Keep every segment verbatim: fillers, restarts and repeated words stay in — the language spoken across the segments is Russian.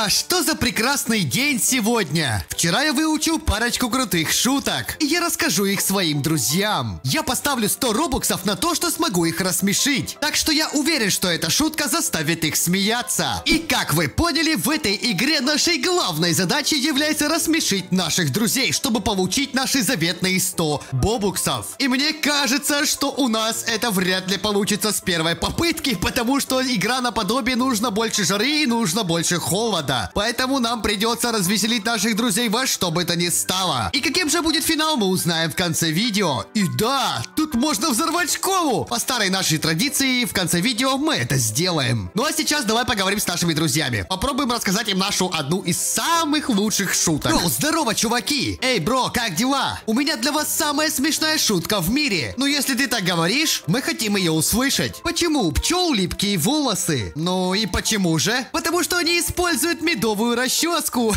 Ура! Что за прекрасный день сегодня! Вчера я выучил парочку крутых шуток, и я расскажу их своим друзьям. Я поставлю сто робоксов на то, что смогу их рассмешить. Так что я уверен, что эта шутка заставит их смеяться. И как вы поняли, в этой игре нашей главной задачей является рассмешить наших друзей, чтобы получить наши заветные сто бобуксов. И мне кажется, что у нас это вряд ли получится с первой попытки, потому что игра наподобие нужно больше жары и нужно больше холода. Поэтому нам придется развеселить наших друзей во что бы то ни стало. И каким же будет финал, мы узнаем в конце видео. И да, тут можно взорвать школу. По старой нашей традиции, в конце видео мы это сделаем. Ну а сейчас давай поговорим с нашими друзьями. Попробуем рассказать им нашу одну из самых лучших шуток. О, здорово, чуваки! Эй, бро, как дела? У меня для вас самая смешная шутка в мире. Ну если ты так говоришь, мы хотим ее услышать. Почему у пчел липкие волосы? Ну и почему же? Потому что они используют медовую расческу.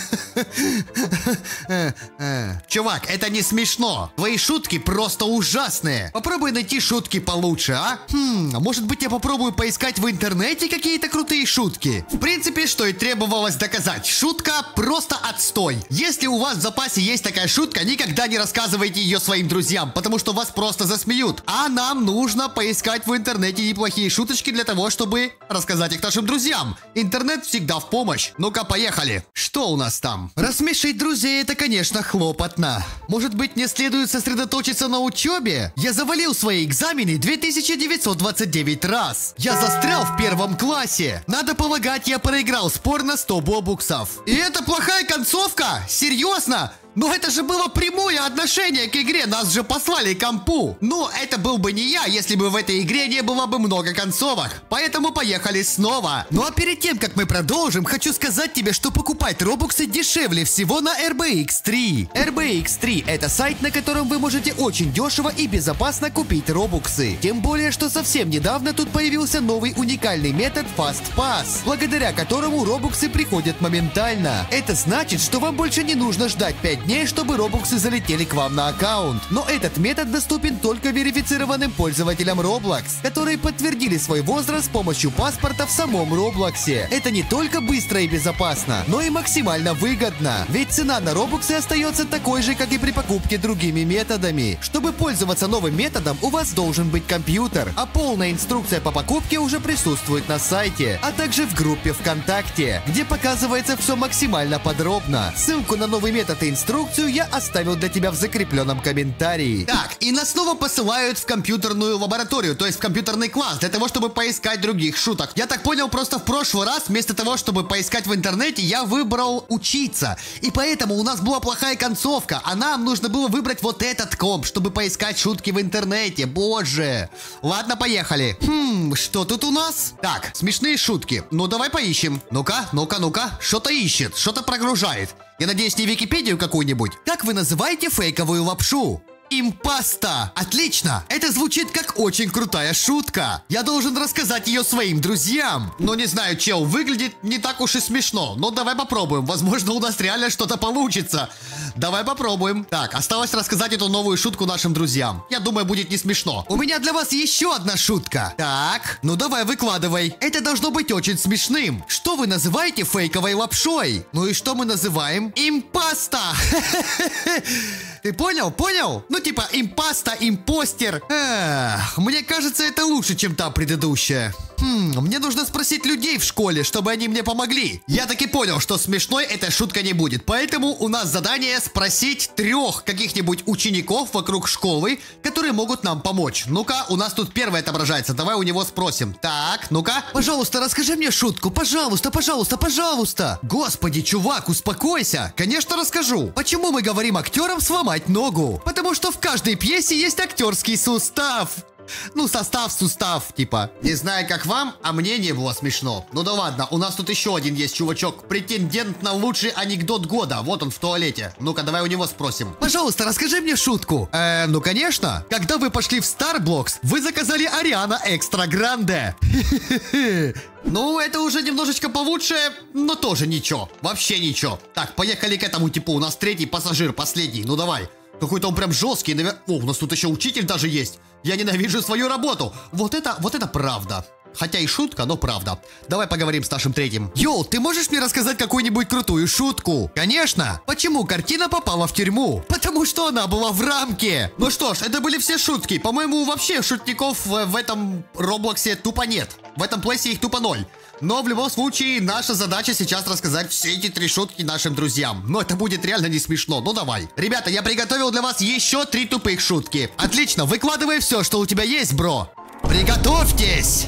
Чувак, это не смешно. Твои шутки просто ужасные. Попробуй найти шутки получше, а? Хм, может быть я попробую поискать в интернете какие-то крутые шутки. В принципе, что и требовалось доказать. Шутка просто отстой. Если у вас в запасе есть такая шутка, никогда не рассказывайте ее своим друзьям, потому что вас просто засмеют. А нам нужно поискать в интернете неплохие шуточки для того, чтобы рассказать их нашим друзьям. Интернет всегда в помощь. Ну-ка, поехали. Что у нас там? Рассмешить друзей — это, конечно, хлопотно. Может быть, мне следует сосредоточиться на учебе? Я завалил свои экзамены две тысячи девятьсот двадцать девять раз. Я застрял в первом классе. Надо полагать, я проиграл спор на сто бобуксов. И это плохая концовка? Серьезно? Но это же было прямое отношение к игре, нас же послали компу. Но это был бы не я, если бы в этой игре не было бы много концовок. Поэтому поехали снова. Ну а перед тем, как мы продолжим, хочу сказать тебе, что покупать робоксы дешевле всего на эр бэ икс три. эр бэ икс три — это сайт, на котором вы можете очень дешево и безопасно купить робоксы. Тем более, что совсем недавно тут появился новый уникальный метод Fast Pass, благодаря которому робоксы приходят моментально. Это значит, что вам больше не нужно ждать пять дней, чтобы робоксы залетели к вам на аккаунт. Но этот метод доступен только верифицированным пользователям Roblox, которые подтвердили свой возраст с помощью паспорта в самом Роблоксе. Это не только быстро и безопасно, но и максимально выгодно. Ведь цена на робоксы остается такой же, как и при покупке другими методами. Чтобы пользоваться новым методом, у вас должен быть компьютер, а полная инструкция по покупке уже присутствует на сайте, а также в группе ВКонтакте, где показывается все максимально подробно. Ссылку на новый метод и инструкцию Инструкцию я оставил для тебя в закрепленном комментарии. Так, и нас снова посылают в компьютерную лабораторию, то есть в компьютерный класс, для того, чтобы поискать других шуток. Я так понял, просто в прошлый раз, вместо того, чтобы поискать в интернете, я выбрал учиться. И поэтому у нас была плохая концовка, а нам нужно было выбрать вот этот комп, чтобы поискать шутки в интернете. Боже. Ладно, поехали. Хм, что тут у нас? Так, смешные шутки. Ну, давай поищем. Ну-ка, ну-ка, ну-ка. Что-то ищет, что-то прогружает. Я надеюсь, не Википедию какую-нибудь. Как вы называете фейковую лапшу? Импаста! Отлично! Это звучит как очень крутая шутка. Я должен рассказать ее своим друзьям. Но не знаю, чел, выглядит не так уж и смешно. Но давай попробуем. Возможно, у нас реально что-то получится. Давай попробуем. Так, осталось рассказать эту новую шутку нашим друзьям. Я думаю, будет не смешно. У меня для вас еще одна шутка. Так, ну давай выкладывай. Это должно быть очень смешным. Что вы называете фейковой лапшой? Ну и что мы называем? Импаста! Ты понял? Понял? Ну типа импаста, импостер. Эх, мне кажется, это лучше, чем та предыдущая. Хм, мне нужно спросить людей в школе, чтобы они мне помогли. Я таки понял, что смешной эта шутка не будет. Поэтому у нас задание спросить трех каких-нибудь учеников вокруг школы, которые могут нам помочь. Ну-ка, у нас тут первый отображается. Давай у него спросим. Так, ну-ка. Пожалуйста, расскажи мне шутку. Пожалуйста, пожалуйста, пожалуйста. Господи, чувак, успокойся. Конечно, расскажу. Почему мы говорим актерам сломать ногу? Потому что в каждой пьесе есть актерский сустав. Ну, состав, сустав, типа. Не знаю, как вам, а мне не было смешно. Ну да ладно, у нас тут еще один есть чувачок. Претендент на лучший анекдот года. Вот он в туалете. Ну-ка, давай у него спросим. Пожалуйста, расскажи мне шутку. Э, ну конечно. Когда вы пошли в Starbucks, вы заказали Ариана Экстра Гранде. Ну, это уже немножечко получше, но тоже ничего. Вообще ничего. Так, поехали к этому типу. У нас третий пассажир, последний. Ну давай. Какой-то он прям жесткий. Навер... О, у нас тут еще учитель даже есть. Я ненавижу свою работу. Вот это, вот это правда. Хотя и шутка, но правда. Давай поговорим с нашим третьим. Йоу, ты можешь мне рассказать какую-нибудь крутую шутку? Конечно. Почему картина попала в тюрьму? Потому что она была в рамке. Ну что ж, это были все шутки. По-моему, вообще шутников в, в этом Роблоксе тупо нет. В этом плейсе их тупо ноль. Но в любом случае, наша задача сейчас рассказать все эти три шутки нашим друзьям. Но это будет реально не смешно. Ну давай. Ребята, я приготовил для вас еще три тупых шутки. Отлично, выкладывай все, что у тебя есть, бро. Приготовьтесь.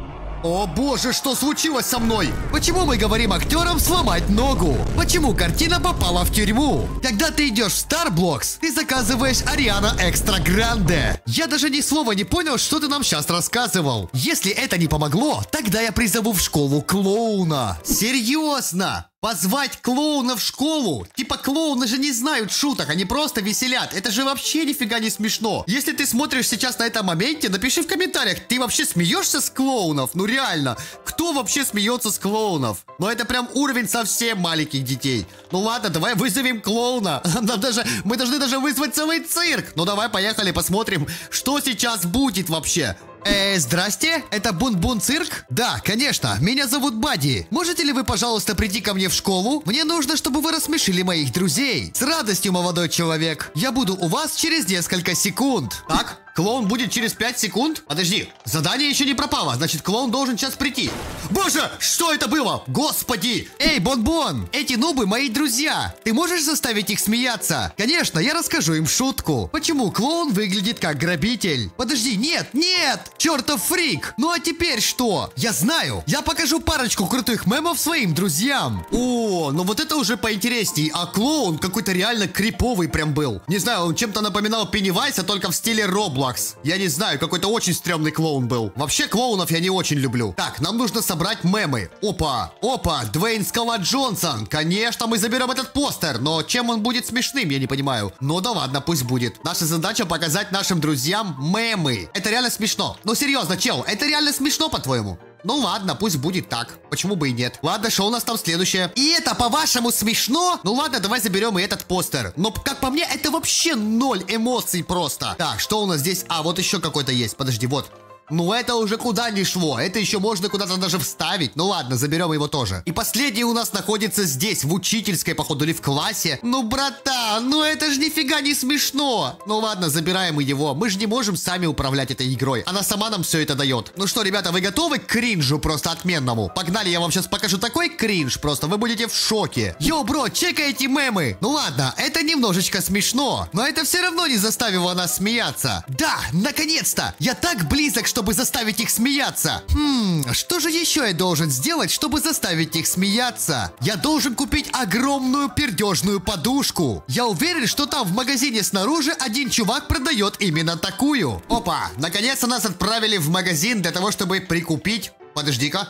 О боже, что случилось со мной? Почему мы говорим актерам сломать ногу? Почему картина попала в тюрьму? Когда ты идешь в Starbucks, ты заказываешь Ариана Экстра Гранде. Я даже ни слова не понял, что ты нам сейчас рассказывал. Если это не помогло, тогда я призову в школу клоуна. Серьезно? Позвать клоуна в школу? Типа клоуны же не знают шуток, они просто веселят. Это же вообще нифига не смешно. Если ты смотришь сейчас на этом моменте, напиши в комментариях, ты вообще смеешься с клоунов? Ну реально, кто вообще смеется с клоунов? Ну это прям уровень совсем маленьких детей. Ну ладно, давай вызовем клоуна. Нам даже, мы должны даже вызвать целый цирк. Ну давай, поехали, посмотрим, что сейчас будет вообще. Э, здрасте, это Бун-Бун цирк? Да, конечно, меня зовут Бадди. Можете ли вы, пожалуйста, прийти ко мне в школу? Мне нужно, чтобы вы рассмешили моих друзей. С радостью, молодой человек. Я буду у вас через несколько секунд. Так, клоун будет через пять секунд? Подожди, задание еще не пропало, значит, клоун должен сейчас прийти. Боже, что это было? Господи! Эй, Бон-Бон, эти нубы мои друзья. Ты можешь заставить их смеяться? Конечно, я расскажу им шутку. Почему клоун выглядит как грабитель? Подожди, нет, нет! Чертов фрик! Ну а теперь что? Я знаю! Я покажу парочку крутых мемов своим друзьям! О, ну вот это уже поинтересней. А клоун какой-то реально криповый прям был. Не знаю, он чем-то напоминал Пеннивайса, только в стиле Роблокс. Я не знаю, какой-то очень стрёмный клоун был. Вообще клоунов я не очень люблю. Так, нам нужно собрать мемы. Опа, опа, Дуэйн Скала Джонсон. Конечно, мы заберем этот постер, но чем он будет смешным, я не понимаю. Ну да ладно, пусть будет. Наша задача показать нашим друзьям мемы. Это реально смешно. Ну серьезно, чел, это реально смешно, по-твоему? Ну ладно, пусть будет так. Почему бы и нет? Ладно, что у нас там следующее? И это, по-вашему, смешно? Ну ладно, давай заберем и этот постер. Но, как по мне, это вообще ноль эмоций просто. Так, что у нас здесь? А, вот еще какой-то есть. Подожди, вот. Ну это уже куда ни шло. Это еще можно куда-то даже вставить. Ну ладно, заберем его тоже. И последний у нас находится здесь, в учительской, походу, или в классе. Ну, братан, ну это же нифига не смешно. Ну ладно, забираем его. Мы же не можем сами управлять этой игрой. Она сама нам все это дает. Ну что, ребята, вы готовы к кринжу просто отменному? Погнали, я вам сейчас покажу такой кринж, просто вы будете в шоке. Йоу, бро, чекай эти мемы. Ну ладно, это немножечко смешно, но это все равно не заставило нас смеяться. Да, наконец-то, я так близок, чтобы заставить их смеяться. Хм, что же еще я должен сделать, чтобы заставить их смеяться? Я должен купить огромную пердежную подушку. Я уверен, что там в магазине снаружи один чувак продает именно такую. Опа, наконец-то нас отправили в магазин для того, чтобы прикупить. Подожди-ка.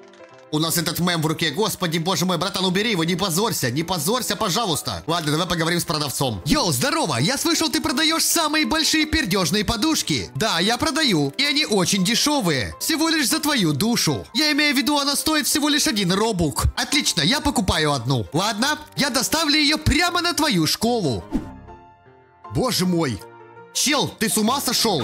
У нас этот мем в руке. Господи, боже мой, братан, убери его, не позорься, не позорься, пожалуйста. Ладно, давай поговорим с продавцом. Йоу, здорово, я слышал, ты продаешь самые большие пердежные подушки. Да, я продаю, и они очень дешевые. Всего лишь за твою душу. Я имею в виду, она стоит всего лишь один робук. Отлично, я покупаю одну. Ладно, я доставлю ее прямо на твою школу. Боже мой. Чел, ты с ума сошел?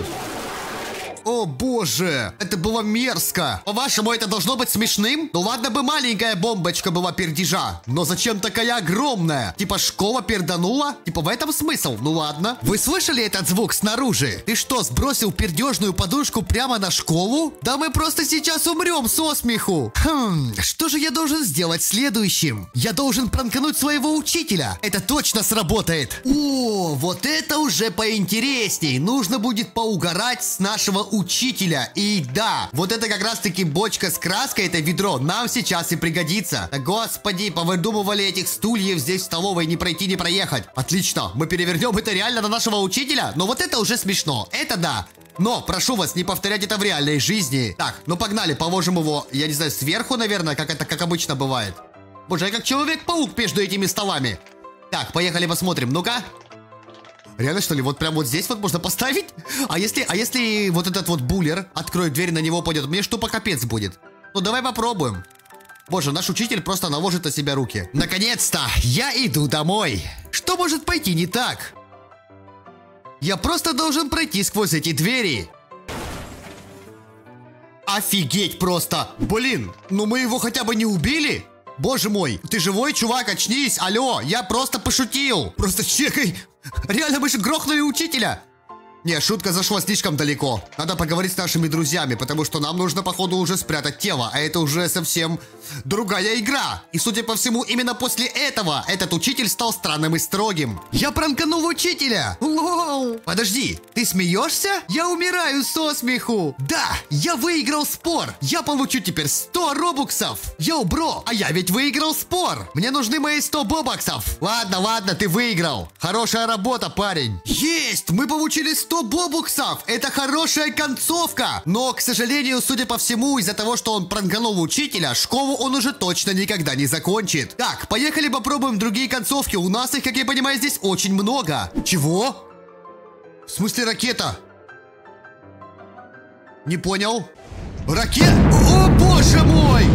О боже, это было мерзко. По-вашему, это должно быть смешным? Ну ладно бы маленькая бомбочка была пердежа, но зачем такая огромная? Типа школа перданула? Типа в этом смысл? Ну ладно. Вы слышали этот звук снаружи? Ты что, сбросил пердежную подушку прямо на школу? Да мы просто сейчас умрем со смеху. Хм, что же я должен сделать следующим? Я должен пранкануть своего учителя. Это точно сработает. О, вот это уже поинтересней. Нужно будет поугарать с нашего учителя. И да, вот это как раз таки бочка с краской, это ведро, нам сейчас и пригодится. Да, господи, повыдумывали этих стульев здесь в столовой, не пройти, не проехать. Отлично, мы перевернем это реально на нашего учителя. Но вот это уже смешно, это да. Но, прошу вас, не повторять это в реальной жизни. Так, ну погнали, положим его, я не знаю, сверху, наверное, как это, как обычно бывает. Боже, я как Человек-паук между этими столами. Так, поехали посмотрим, ну-ка. Реально, что ли? Вот прям вот здесь вот можно поставить? А если, а если вот этот вот буллер откроет дверь, на него пойдет? Мне что по капец будет? Ну, давай попробуем. Боже, наш учитель просто наложит на себя руки. Наконец-то! Я иду домой! Что может пойти не так? Я просто должен пройти сквозь эти двери. Офигеть просто. Блин, ну мы его хотя бы не убили? Боже мой, ты живой, чувак, очнись, алло, я просто пошутил. Просто чекай. Реально, мы же грохнули учителя. Не, шутка зашла слишком далеко. Надо поговорить с нашими друзьями, потому что нам нужно, походу, уже спрятать тело. А это уже совсем другая игра. И, судя по всему, именно после этого этот учитель стал странным и строгим. Я пранканул учителя! Лоу! Подожди, ты смеешься? Я умираю со смеху! Да, я выиграл спор! Я получу теперь сто робуксов! Йоу, бро, а я ведь выиграл спор! Мне нужны мои сто бобоксов! Ладно, ладно, ты выиграл! Хорошая работа, парень! Есть! Мы получили сто бобуксов! Это хорошая концовка! Но, к сожалению, судя по всему, из-за того, что он пранканул учителя, школу он уже точно никогда не закончит. Так, поехали попробуем другие концовки. У нас их, как я понимаю, здесь очень много. Чего? В смысле ракета? Не понял. Ракета? О, боже мой!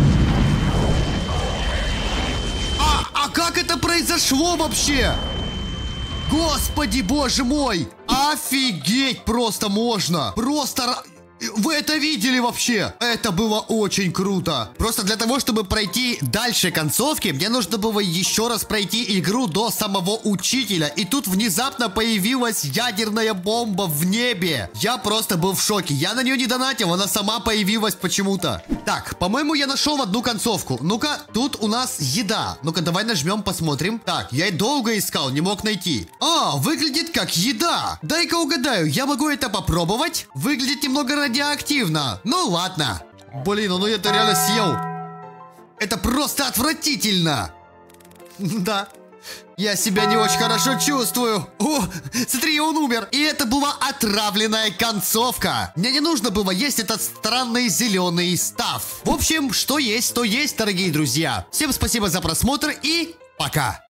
А, а как это произошло вообще? Господи, боже мой! Офигеть просто можно! Просто... Вы это видели вообще? Это было очень круто. Просто для того, чтобы пройти дальше концовки, мне нужно было еще раз пройти игру до самого учителя. И тут внезапно появилась ядерная бомба в небе. Я просто был в шоке. Я на нее не донатил, она сама появилась почему-то. Так, по-моему, я нашел одну концовку. Ну-ка, тут у нас еда. Ну-ка, давай нажмем, посмотрим. Так, я долго искал, не мог найти. А, выглядит как еда. Дай-ка угадаю, я могу это попробовать? Выглядит немного радиоактивно. Ну ладно. Блин, ну это реально съел. Это просто отвратительно. Да. Я себя не очень хорошо чувствую. О, смотри, он умер. И это была отравленная концовка. Мне не нужно было есть этот странный зеленый стаф. В общем, что есть, то есть, дорогие друзья. Всем спасибо за просмотр и пока.